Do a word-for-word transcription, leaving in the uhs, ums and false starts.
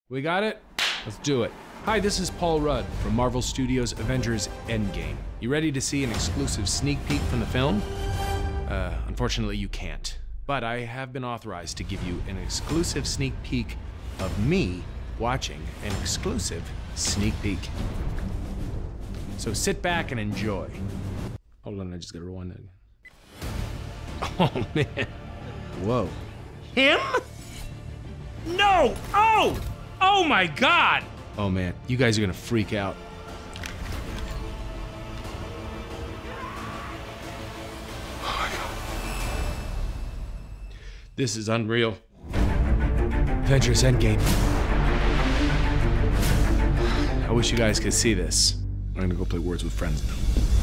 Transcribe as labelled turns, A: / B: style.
A: We got it? Let's do it. Hi, this is Paul Rudd from Marvel Studios' Avengers Endgame. You ready to see an exclusive sneak peek from the film? Uh, unfortunately, you can't. But I have been authorized to give you an exclusive sneak peek of me watching an exclusive sneak peek. So sit back and enjoy. Hold on, I just gotta rewind that again. Oh, man. Whoa.
B: Him? No! Oh! Oh my God!
A: Oh, man, you guys are gonna freak out. Oh, my God. This is unreal. Avengers Endgame. I wish you guys could see this. I'm gonna go play Words with Friends now.